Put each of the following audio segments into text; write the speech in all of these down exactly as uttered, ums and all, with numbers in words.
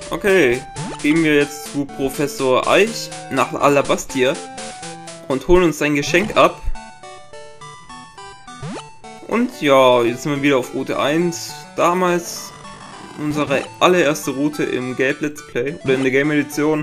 Okay, gehen wir jetzt zu Professor Eich nach Alabastia und holen uns sein Geschenk ab. Und ja, jetzt sind wir wieder auf Route eins. Damals unsere allererste Route im Gelb Let's Play oder in der Game Edition.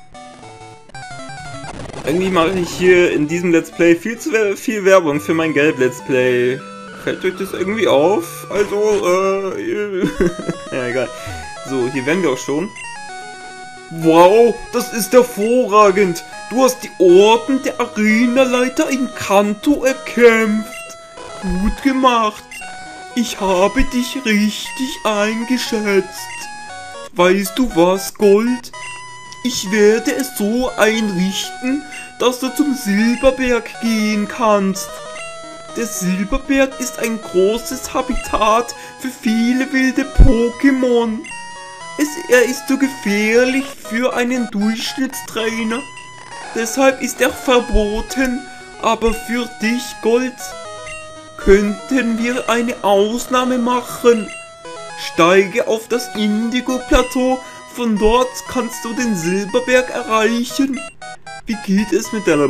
Irgendwie mache ich hier in diesem Let's Play viel zu viel Werbung für mein Gelb Let's Play. Fällt euch das irgendwie auf? Also, äh... ja, egal. So, hier wären wir auch schon. Wow, das ist hervorragend. Du hast die Orden der Arenaleiter in Kanto erkämpft. Gut gemacht. Ich habe dich richtig eingeschätzt. Weißt du was, Gold? Ich werde es so einrichten, dass du zum Silberberg gehen kannst. Der Silberberg ist ein großes Habitat für viele wilde Pokémon. Es, er ist zu gefährlich für einen Durchschnittstrainer. Deshalb ist er verboten. Aber für dich, Gold, könnten wir eine Ausnahme machen. Steige auf das Indigo-Plateau. Von dort kannst du den Silberberg erreichen. Wie geht es mit deiner...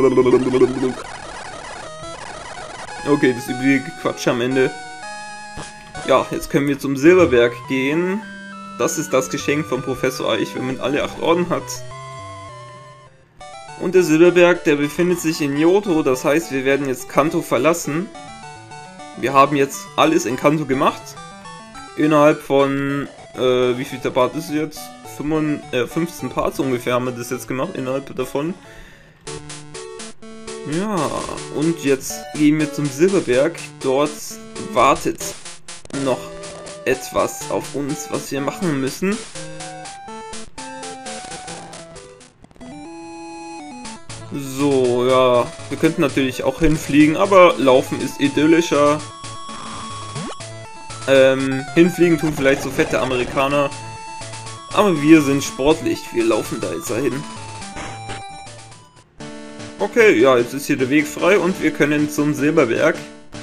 Okay, das übliche Quatsch am Ende. Ja, jetzt können wir zum Silberberg gehen. Das ist das Geschenk von Professor Eich, wenn man alle acht Orden hat. Und der Silberberg, der befindet sich in Johto, das heißt, wir werden jetzt Kanto verlassen. Wir haben jetzt alles in Kanto gemacht. Innerhalb von, äh, wie viel der Part ist es jetzt? fünfzehn Parts ungefähr haben wir das jetzt gemacht, innerhalb davon. Ja, und jetzt gehen wir zum Silberberg. Dort wartet noch etwas auf uns, was wir machen müssen. So, ja, wir könnten natürlich auch hinfliegen, aber laufen ist idyllischer. Ähm, hinfliegen tun vielleicht so fette Amerikaner, aber wir sind sportlich, wir laufen da jetzt dahin. Okay, ja, jetzt ist hier der Weg frei und wir können zum Silberberg,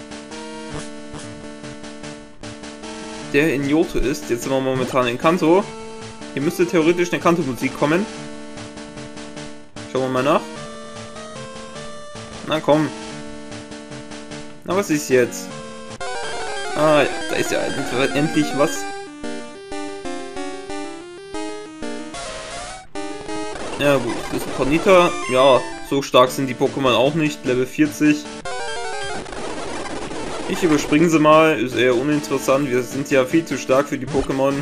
der in Johto ist. Jetzt sind wir momentan in Kanto. Hier müsste theoretisch eine Kanto-Musik kommen. Schauen wir mal nach. Na komm. Na, was ist jetzt? Ah, da ist ja endlich was. Ja gut, das ist ein Ponyta. Ja, so stark sind die Pokémon auch nicht. Level vierzig. Ich überspringe sie mal, ist eher uninteressant. Wir sind ja viel zu stark für die Pokémon.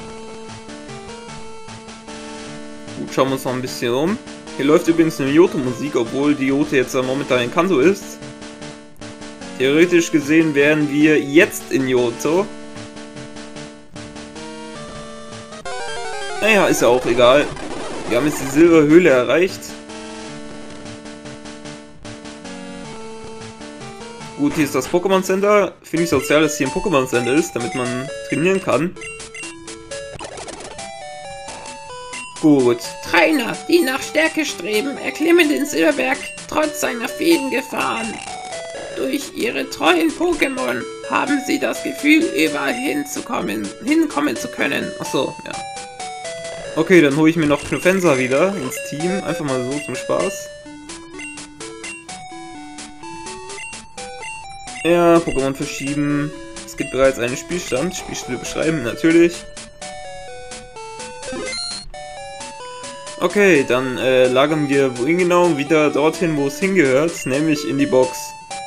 Gut, schauen wir uns noch ein bisschen um. Hier läuft übrigens eine Johto-Musik, obwohl die Johto jetzt momentan in Kanto ist. Theoretisch gesehen wären wir jetzt in Johto. Naja, ist ja auch egal. Wir haben jetzt die Silberhöhle erreicht. Gut, hier ist das Pokémon Center. Finde ich sozial, dass hier ein Pokémon Center ist, damit man trainieren kann. Gut. Trainer, die nach Stärke streben, erklimmen den Silberberg trotz seiner vielen Gefahren. Durch ihre treuen Pokémon haben sie das Gefühl, überall hinzukommen, hinkommen zu können. Achso, ja. Okay, dann hole ich mir noch Knofensa wieder ins Team. Einfach mal so zum Spaß. Ja, Pokémon verschieben. Es gibt bereits einen Spielstand. Spielstelle beschreiben, natürlich. Okay, dann äh, lagern wir wohin genau? Wieder dorthin, wo es hingehört, nämlich in die Box.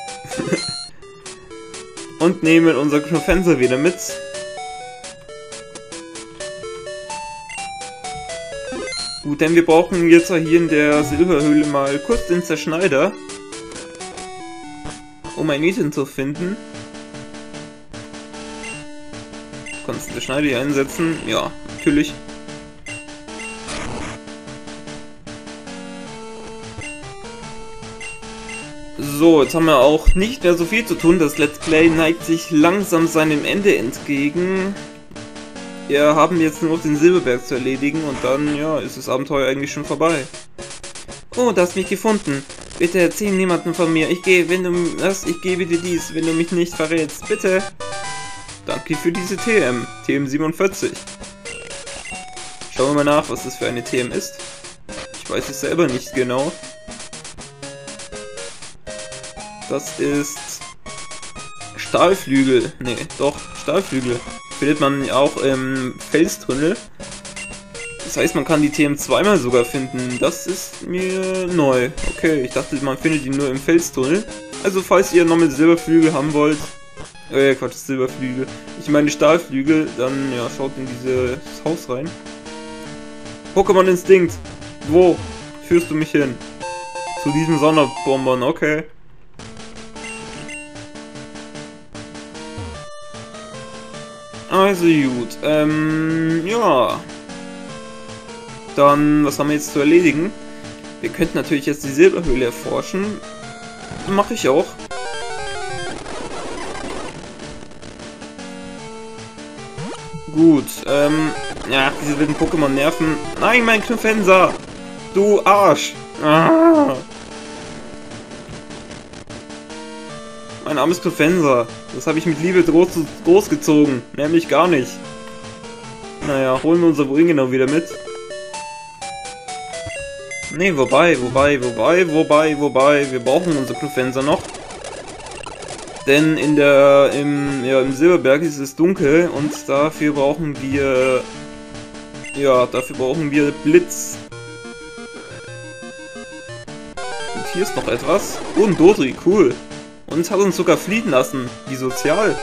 Und nehmen unser Knofensa wieder mit. Gut, denn wir brauchen jetzt hier in der Silberhöhle mal kurz den Zerschneider, um ein Item zu finden. Du kannst den Schneider hier einsetzen. Ja, natürlich. So, jetzt haben wir auch nicht mehr so viel zu tun. Das Let's Play neigt sich langsam seinem Ende entgegen. Wir haben jetzt nur noch den Silberberg zu erledigen und dann, ja, ist das Abenteuer eigentlich schon vorbei. Oh, du hast mich gefunden. Bitte erzähl niemanden von mir. Ich gehe, wenn du was, ich gebe dir dies, wenn du mich nicht verrätst. Bitte. Danke für diese T M. T M siebenundvierzig. Schauen wir mal nach, was das für eine T M ist. Ich weiß es selber nicht genau. Das ist Stahlflügel. Ne, doch, Stahlflügel. Findet man auch im Felstunnel. Das heißt, man kann die T M zweimal sogar finden. Das ist mir neu. Okay, ich dachte, man findet die nur im Felstunnel. Also, falls ihr nochmal Silberflügel haben wollt, äh, Quatsch, Silberflügel. Ich meine Stahlflügel, dann, ja, schaut in dieses Haus rein. Pokémon Instinkt. Wo führst du mich hin? Zu diesem Sonderbonbon, okay. Also gut, ähm, ja. Dann, was haben wir jetzt zu erledigen? Wir könnten natürlich jetzt die Silberhöhle erforschen. Mache ich auch. Gut, ähm, ja, diese wilden Pokémon nerven. Nein, mein Knufenser! Du Arsch! Ah. Mein armes Knufenser. Das habe ich mit Liebe groß, großgezogen. Nämlich gar nicht. Naja, holen wir unser Wohin genau wieder mit. Ne, wobei, wobei, wobei, wobei, wobei. Wir brauchen unser Knufenser noch. Denn in der, im, ja, im Silberberg ist es dunkel und dafür brauchen wir, ja, dafür brauchen wir Blitz. Und hier ist noch etwas. Oh, ein Dodri, cool. Und es hat uns sogar fliehen lassen. Wie sozial.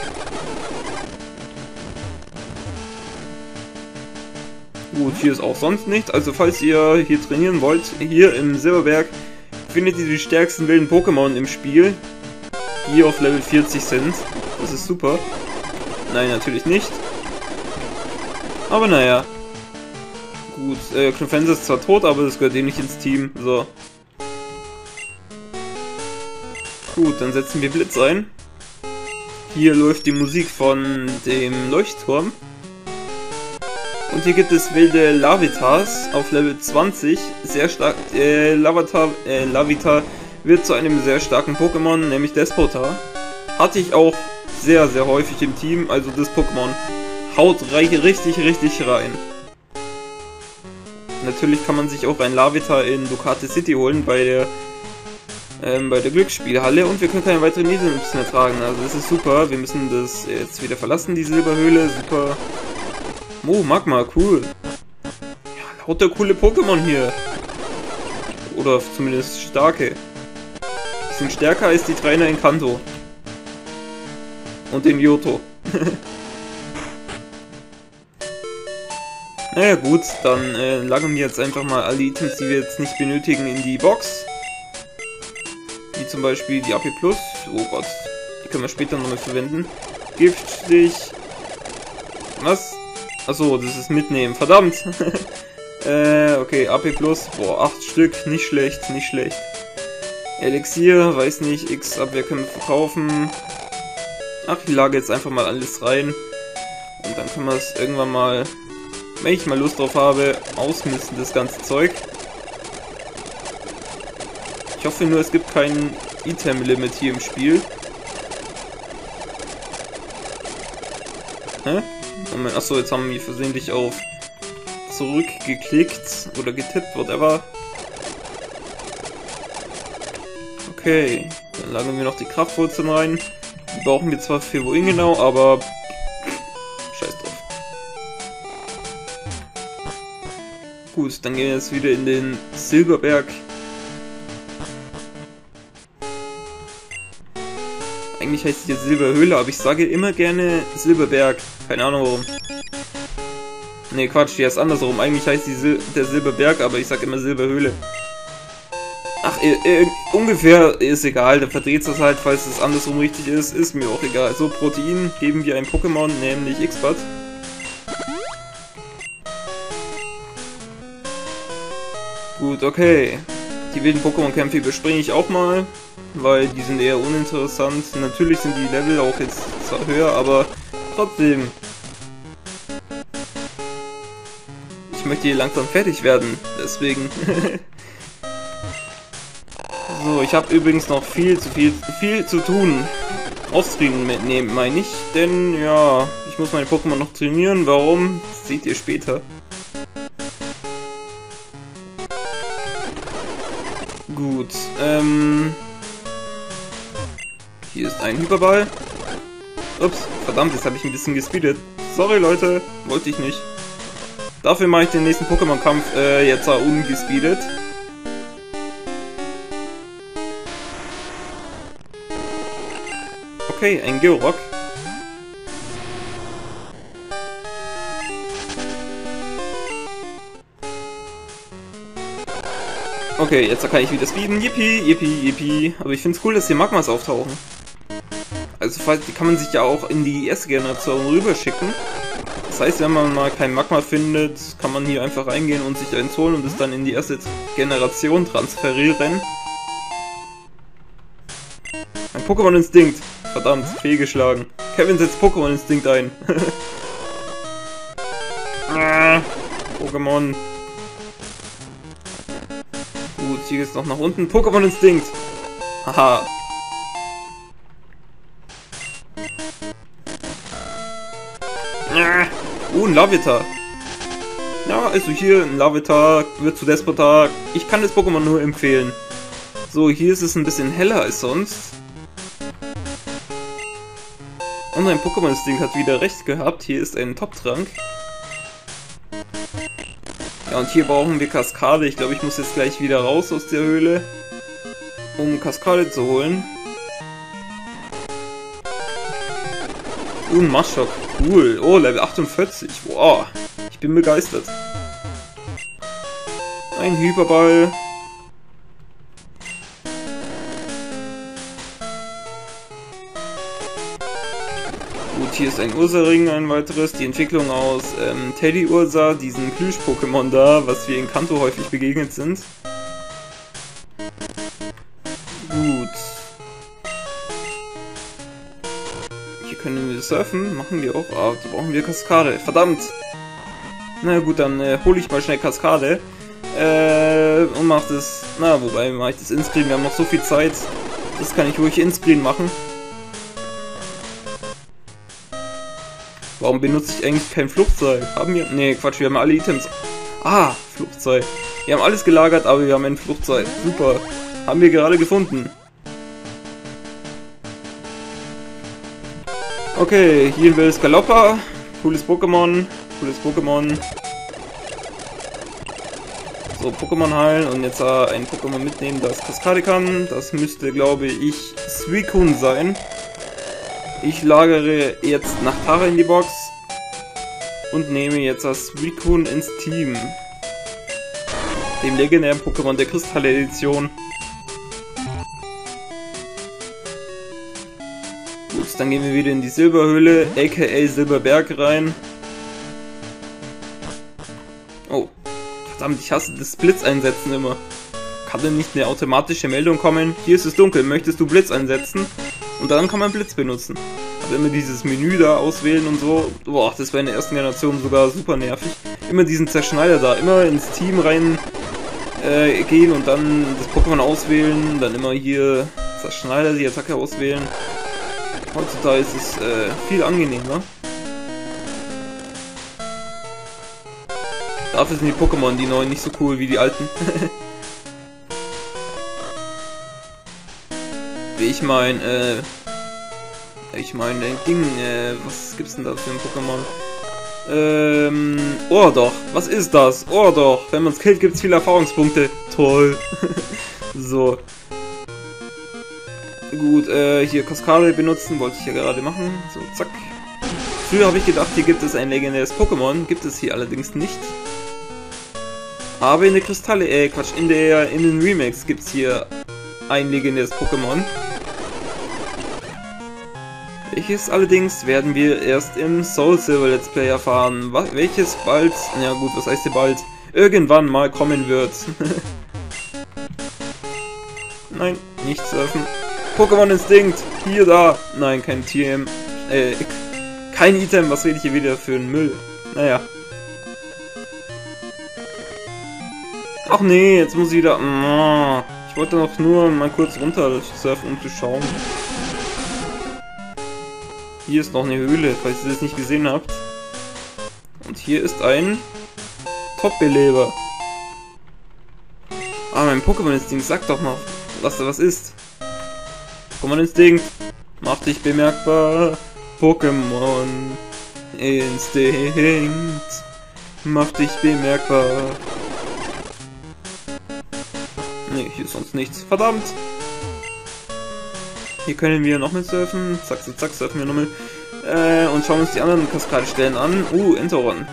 Gut, hier ist auch sonst nichts. Also falls ihr hier trainieren wollt, hier im Silberberg, findet ihr die stärksten wilden Pokémon im Spiel. Die auf Level vierzig sind. Das ist super. Nein, natürlich nicht. Aber naja. Gut, äh, Knufenser ist zwar tot, aber das gehört eh nicht ins Team. So. Gut, dann setzen wir Blitz ein. Hier läuft die Musik von dem Leuchtturm. Und hier gibt es wilde Larvitars auf Level zwanzig. Sehr stark. Äh, Lavatar, äh, Larvitar wird zu einem sehr starken Pokémon, nämlich Despotar. Hatte ich auch sehr, sehr häufig im Team, also das Pokémon haut richtig, richtig rein. Natürlich kann man sich auch ein Larvitar in Ducati City holen, bei der ähm, bei der Glücksspielhalle, und wir können keine weiteren Items mehr tragen, also das ist super. Wir müssen das jetzt wieder verlassen, die Silberhöhle, super. Oh, Magma, cool. Ja, lauter coole Pokémon hier. Oder zumindest starke. Die sind stärker als die Trainer in Kanto. Und in Johto. Naja gut, dann äh, lagern wir jetzt einfach mal alle Items, die wir jetzt nicht benötigen, in die Box. Wie zum Beispiel die A P Plus. Oh Gott, die können wir später nochmal verwenden. Giftstich. Was? Achso, das ist mitnehmen. Verdammt! äh, okay, A P Plus. Boah, acht Stück. Nicht schlecht, nicht schlecht. Elixier, weiß nicht, X-Abwehr können wir verkaufen. Ach, ich lage jetzt einfach mal alles rein. Und dann können wir es irgendwann mal, wenn ich mal Lust drauf habe, ausmisten, das ganze Zeug. Ich hoffe nur, es gibt kein Item-Limit hier im Spiel. Hä? Moment, achso, jetzt haben wir versehentlich auf zurückgeklickt oder getippt, whatever. Okay, dann lagern wir noch die Kraftwurzeln rein. Die brauchen wir zwar für wohin genau, aber scheiß drauf. Gut, dann gehen wir jetzt wieder in den Silberberg. Eigentlich heißt es jetzt Silberhöhle, aber ich sage immer gerne Silberberg. Keine Ahnung warum. Ne, Quatsch, die heißt andersrum. Eigentlich heißt die Sil der Silberberg, aber ich sage immer Silberhöhle. Ach, äh, äh, ungefähr ist egal, dann verdreht es halt, falls es andersrum richtig ist, ist mir auch egal. So, Protein geben wir ein Pokémon, nämlich X-Bat. Gut, okay. Die wilden Pokémon-Kämpfe überspringe ich auch mal, weil die sind eher uninteressant. Natürlich sind die Level auch jetzt zwar höher, aber trotzdem. Ich möchte hier langsam fertig werden, deswegen. So, ich habe übrigens noch viel zu viel, viel zu tun. Austrainieren mitnehmen, meine ich. Denn, ja, ich muss meine Pokémon noch trainieren. Warum? Das seht ihr später. Gut, ähm... hier ist ein Hyperball. Ups, verdammt, jetzt habe ich ein bisschen gespeedet. Sorry Leute, wollte ich nicht. Dafür mache ich den nächsten Pokémon-Kampf äh, jetzt auch ungespeedet. Okay, ein Georock. Okay, jetzt kann ich wieder speeden. Yippie, yippie, yippie. Aber ich finde es cool, dass hier Magmas auftauchen. Also die kann man sich ja auch in die erste Generation rüberschicken. Das heißt, wenn man mal kein Magma findet, kann man hier einfach reingehen und sich eins holen und es dann in die erste Generation transferieren. Ein Pokémon-Instinkt. Verdammt, fehlgeschlagen. Kevin setzt Pokémon-Instinkt ein. ah, Pokémon. Gut, hier geht's noch nach unten. Pokémon-Instinkt. Haha. Uh, ein Larvitar. Ja, also hier ein Larvitar wird zu Despotar. Ich kann das Pokémon nur empfehlen. So, hier ist es ein bisschen heller als sonst. Und ein Pokémon-Instinkt hat wieder recht gehabt. Hier ist ein Top-Trank. Ja, und hier brauchen wir Kaskade. Ich glaube, ich muss jetzt gleich wieder raus aus der Höhle, um Kaskade zu holen. Uh, ein Maschok. Cool. Oh, Level achtundvierzig. Wow. Ich bin begeistert. Ein Hyperball. Gut, hier ist ein Ursaring, ein weiteres. Die Entwicklung aus ähm, Teddy Ursa, diesen Plüsch-Pokémon da, was wir in Kanto häufig begegnet sind. Gut. Hier können wir surfen, machen wir auch, aber da brauchen wir Kaskade. Verdammt! Na gut, dann äh, hole ich mal schnell Kaskade. Äh, und mach das. Na, wobei mache ich das Inscreen, wir haben noch so viel Zeit. Das kann ich ruhig Inscreen machen. Warum benutze ich eigentlich kein Fluchtseil? Haben wir. Nee, Quatsch, wir haben alle Items. Ah, Fluchtseil. Wir haben alles gelagert, aber wir haben ein Fluchtseil. Super. Haben wir gerade gefunden. Okay, hier will Skaloppa. Cooles Pokémon. Cooles Pokémon. So, Pokémon heilen und jetzt äh, ein Pokémon mitnehmen, das Kaskade kann. Das müsste, glaube ich, Suicune sein. Ich lagere jetzt Nachtara in die Box und nehme jetzt das Suicune ins Team. Dem legendären Pokémon der Kristall-Edition. Gut, dann gehen wir wieder in die Silberhöhle, aka Silberberg rein. Oh, verdammt, ich hasse das Blitz einsetzen immer. Kann denn nicht eine automatische Meldung kommen? Hier ist es dunkel, möchtest du Blitz einsetzen? Und dann kann man Blitz benutzen. Aber immer dieses Menü da auswählen und so, boah, das war in der ersten Generation sogar super nervig. Immer diesen Zerschneider da, immer ins Team rein äh, gehen und dann das Pokémon auswählen, dann immer hier Zerschneider, die Attacke auswählen. Heutzutage ist es äh, viel angenehmer. Dafür sind die Pokémon, die neuen, nicht so cool wie die alten. Wie ich mein, äh... Ich meine, dein Ding, äh... was gibt's denn da für ein Pokémon? Ähm... Ohrdoch. Was ist das? Ohrdoch. Wenn man's killt, gibt's viele Erfahrungspunkte. Toll. So. Gut, äh, hier Kaskade benutzen, wollte ich ja gerade machen. So, zack. Früher habe ich gedacht, hier gibt es ein legendäres Pokémon. Gibt es hier allerdings nicht. Aber in der Kristalle, äh, Quatsch, in der, in den Remakes gibt's hier ein legendäres Pokémon. Welches allerdings werden wir erst im Soul Silver Let's Play erfahren. Was, welches bald, ja gut, was heißt hier bald, irgendwann mal kommen wird. Nein, nicht surfen. Pokémon Instinkt, hier, da. Nein, kein T M. Äh, kein Item, was rede ich hier wieder für einen Müll? Naja. Ach nee, jetzt muss ich wieder... Ich wollte noch nur mal kurz runter surfen, um zu schauen. Hier ist noch eine Höhle, falls ihr das nicht gesehen habt. Und hier ist ein Top-Beleber. Ah, mein Pokémon-Instinkt, sag doch noch, was da was ist. Pokémon-Instinkt, mach dich bemerkbar. Pokémon-Instinkt, mach dich bemerkbar. Ne, hier ist sonst nichts. Verdammt! Hier können wir noch mit surfen. Zack, zack, zack, surfen wir nochmal. Äh, und schauen uns die anderen Kaskadestellen an. Uh, Entoron.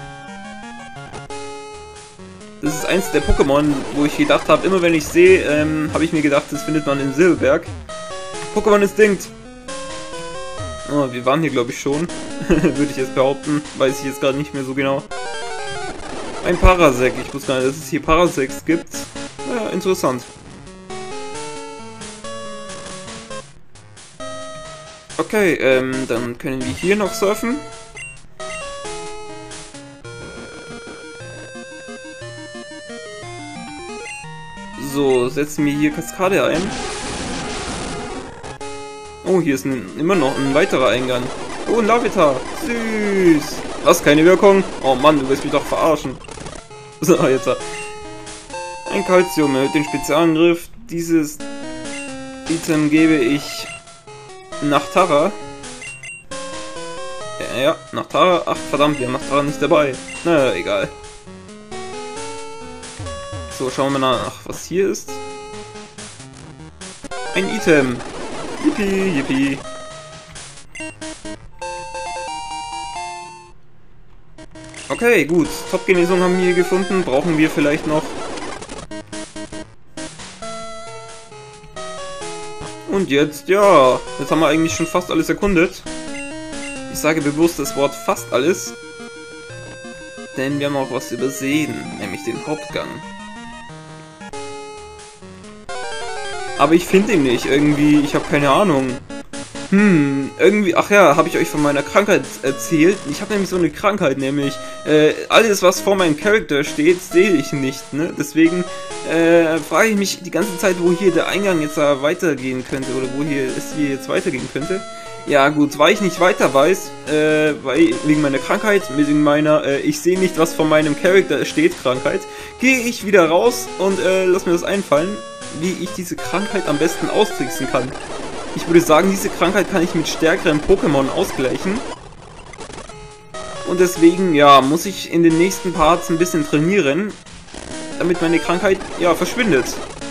Das ist eins der Pokémon, wo ich gedacht habe, immer wenn ich sehe, ähm, habe ich mir gedacht, das findet man in Silberberg. Pokémon Instinkt. Oh, wir waren hier, glaube ich, schon. Würde ich jetzt behaupten. Weiß ich jetzt gerade nicht mehr so genau. Ein Parasect. Ich wusste gar nicht, dass es hier Parasects gibt. Ja, interessant. Okay, ähm, dann können wir hier noch surfen. So, setzen wir hier Kaskade ein. Oh, hier ist ein, immer noch ein weiterer Eingang. Oh, ein Larvitar. Süß. Was, keine Wirkung? Oh Mann, du willst mich doch verarschen. So, jetzt. Ein Calcium mit den Spezialangriff. Dieses Item gebe ich nach Tara. Ja, ja, nach Tara. Ach, verdammt, wir haben nach Tara nicht dabei. Na, egal. So, schauen wir mal nach, was hier ist. Ein Item. Yippie, yippie. Okay, gut. Top-Genesung haben wir hier gefunden. Brauchen wir vielleicht noch. Und jetzt, ja. Jetzt haben wir eigentlich schon fast alles erkundet. Ich sage bewusst das Wort fast alles. Denn wir haben auch was übersehen. Nämlich den Hauptgang. Aber ich finde ihn nicht. Irgendwie, ich habe keine Ahnung. Hm, irgendwie, ach ja, habe ich euch von meiner Krankheit erzählt. Ich habe nämlich so eine Krankheit, nämlich äh, alles, was vor meinem Charakter steht, sehe ich nicht, ne? Deswegen äh, frage ich mich die ganze Zeit, wo hier der Eingang jetzt da weitergehen könnte oder wo hier es hier jetzt weitergehen könnte. Ja gut, weil ich nicht weiter weiß, äh, weil, wegen meiner Krankheit, wegen meiner, äh, ich sehe nicht, was vor meinem Charakter steht, Krankheit, gehe ich wieder raus und äh, lass mir das einfallen, wie ich diese Krankheit am besten austricksen kann. Ich würde sagen, diese Krankheit kann ich mit stärkeren Pokémon ausgleichen. Und deswegen, ja, muss ich in den nächsten Parts ein bisschen trainieren, damit meine Krankheit, ja, verschwindet.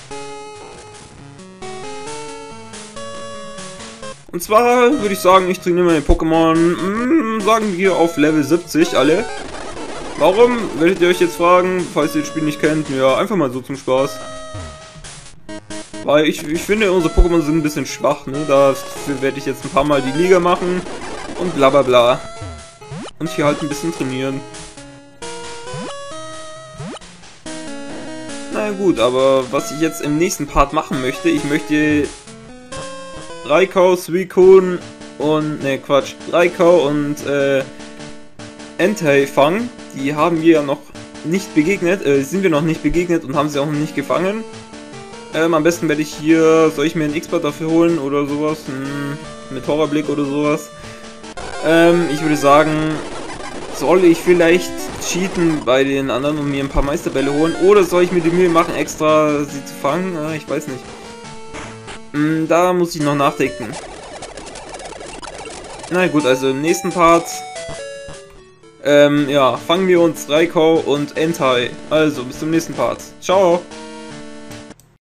Und zwar würde ich sagen, ich trainiere meine Pokémon, mh, sagen wir, auf Level siebzig alle. Warum, werdet ihr euch jetzt fragen, falls ihr das Spiel nicht kennt? Ja, einfach mal so zum Spaß. Weil ich, ich finde, unsere Pokémon sind ein bisschen schwach, ne? Dafür werde ich jetzt ein paar Mal die Liga machen und bla bla bla. Und hier halt ein bisschen trainieren. Na gut, aber was ich jetzt im nächsten Part machen möchte, ich möchte Raikou, Suicune und, ne Quatsch, Raikou und äh, Entei fangen. Die haben wir ja noch nicht begegnet, äh, sind wir noch nicht begegnet und haben sie auch noch nicht gefangen. Ähm, am besten werde ich hier, soll ich mir einen X-Bot dafür holen oder sowas, hm, mit Horrorblick oder sowas. Ähm, ich würde sagen, soll ich vielleicht cheaten bei den anderen und mir ein paar Meisterbälle holen, oder soll ich mir die Mühe machen, extra sie zu fangen? Äh, ich weiß nicht. Hm, da muss ich noch nachdenken. Na gut, also im nächsten Part, ähm, ja, fangen wir uns Raikou und Entei. Also, bis zum nächsten Part. Ciao!